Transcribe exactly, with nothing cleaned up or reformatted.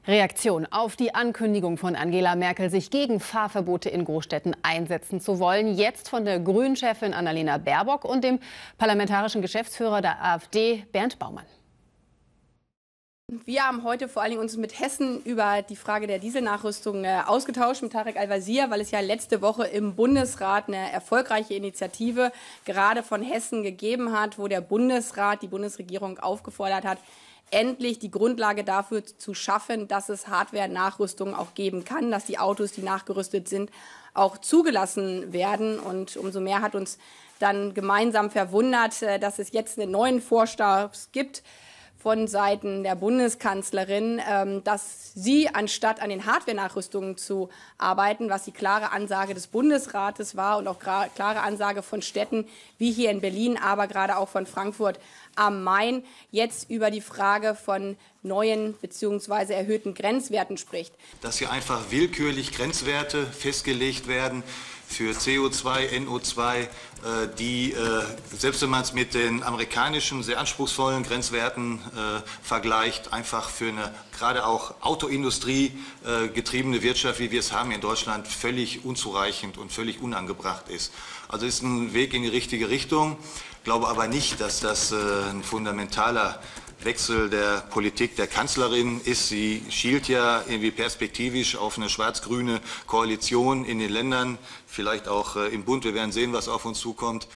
Reaktion auf die Ankündigung von Angela Merkel, sich gegen Fahrverbote in Großstädten einsetzen zu wollen. Jetzt von der Grünen-Chefin Annalena Baerbock und dem parlamentarischen Geschäftsführer der AfD, Bernd Baumann. Wir haben heute vor allen Dingen uns mit Hessen über die Frage der Dieselnachrüstung äh, ausgetauscht mit Tarek Al-Wazir, weil es ja letzte Woche im Bundesrat eine erfolgreiche Initiative gerade von Hessen gegeben hat, wo der Bundesrat die Bundesregierung aufgefordert hat, endlich die Grundlage dafür zu schaffen, dass es Hardware-Nachrüstungen auch geben kann, dass die Autos, die nachgerüstet sind, auch zugelassen werden. Und umso mehr hat uns dann gemeinsam verwundert, äh, dass es jetzt einen neuen Vorschlag gibt von Seiten der Bundeskanzlerin, dass sie, anstatt an den Hardware-Nachrüstungen zu arbeiten, was die klare Ansage des Bundesrates war und auch klare Ansage von Städten wie hier in Berlin, aber gerade auch von Frankfurt am Main, jetzt über die Frage von neuen bzw. erhöhten Grenzwerten spricht. Dass hier einfach willkürlich Grenzwerte festgelegt werden für C O zwei, N O zwei, die, selbst wenn man es mit den amerikanischen sehr anspruchsvollen Grenzwerten vergleicht, einfach für eine gerade auch Autoindustrie getriebene Wirtschaft, wie wir es haben in Deutschland, völlig unzureichend und völlig unangebracht ist. Also ist ein Weg in die richtige Richtung. Ich glaube aber nicht, dass das ein fundamentaler Wechsel der Politik der Kanzlerin ist. Sie schielt ja irgendwie perspektivisch auf eine schwarz-grüne Koalition in den Ländern, vielleicht auch im Bund. Wir werden sehen, was auf uns zukommt.